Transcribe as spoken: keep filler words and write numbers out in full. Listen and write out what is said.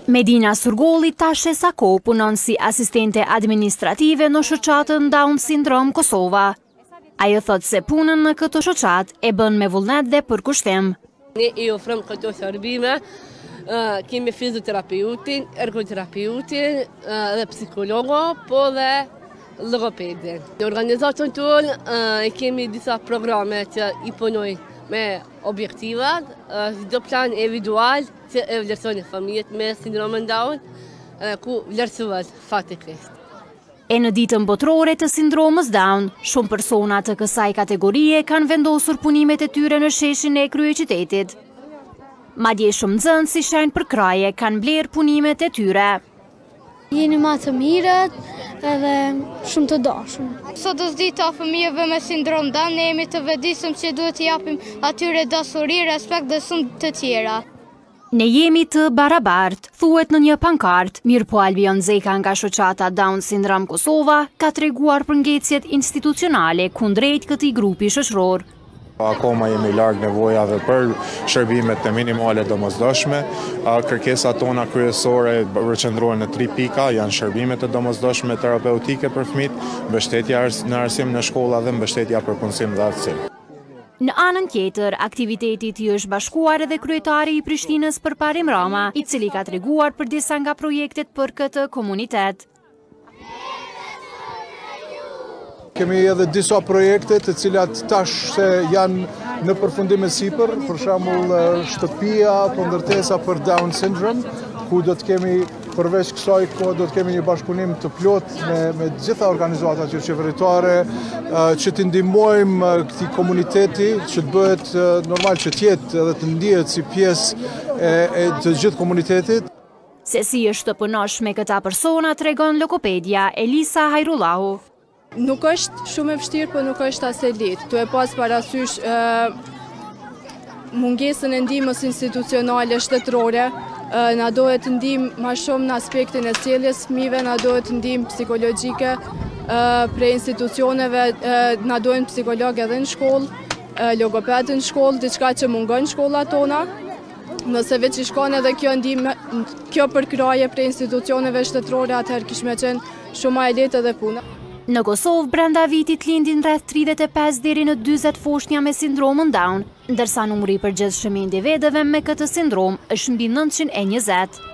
Medina Surgolli tash e sa kohë punon si asistente administrative në shoqatën Down Syndrome Kosova. Ajo thot se punën në këtë shoqat e bën me vullnet dhe për kushtim. Ne i ofrojmë këto shërbime, uh, kemi fizioterapeutin, ergoterapeutin uh, dhe psikologo, po dhe logopedin. Në organizatën tonë uh, kemi disa programe që i punoj me objektivat, uh, do plan individual që e vlerësoni familjet me sindromin Down, uh, ku vlerësohet faktikisht. E në ditën botërore të sindromës Down, shumë persona të kësaj kategorie kanë vendosur punimet e tyre në sheshin e kryeqytetit. Madje shumë nxënës si shenjë për kraje kanë blerë punimet e tyre. Jeni ma të mirët edhe shumë të dashur. Sot është dita e fëmijëve me sindrom Down, ne jemi të vetëdijshëm që duhet t'i japim atyre dashuri, respekt dhe shumë të tjera. Ne jemi të barabartë, thuhet në një pankart, mirë po Albion Zeka nga shoqata Down Syndrome Kosova ka treguar për ngecjet institucionale kundrejt këtij grupi shoqëror. Akoma jemi larg nevojave për shërbimet e minimale domosdoshme. Kërkesat tona kryesore përqendrohen në tri pika, janë shërbimet e domosdoshme terapeutike për fëmijët, mbështetja në arsim në shkolla dhe mbështetja për punësim dhe aftësim. Në anën tjetër, aktivitetit i është bashkuar edhe kryetari i Prishtinës Përparim Rama, i cili ka treguar për disa nga projektet për këtë komunitet. Kemi edhe disa projekte të cilat tash se janë në përfundim e sipër, për shembull shtëpia për ndërtesa për Down syndrome, ku do të kemi përveç kësaj kohë do të kemi një bashkëpunim të plot me me të gjitha organizatat qeveritare, që të ndihmojmë këtij komuniteti që të bëhet normal që të jetë edhe të ndihet si pjesë e, e të gjithë komunitetit. Se si është të punosh me këta persona tregon logopedia Elisa Hajrullahu. Nuk është shumë e vështirë, por nuk është as e lehtë. Tu e pas parasysh uh, mungesën e ndihmës institucionale shtetërore, uh, na duhet ndihmë më shumë në aspektin e sjelljes fëmijëve, na duhet ndihmë psikologjike uh, prej institucioneve, uh, na duhen psikologë edhe në shkollë, uh, logopedë në shkollë, diçka që mungon në shkollat tona. Nëse veç i shkon edhe kjo ndihmë, kjo përkraje prej institucioneve shtetërore, atëherë kishme qenë shumë më e lehtë edhe puna. Në Kosovë, brenda vitit lindin rreth tridhjetë e pesë deri në dyzet foshnja me sindromën Down, ndërsa numri i përgjithshëm i individëve me këtë sindrom është mbi nëntëqind e njëzet.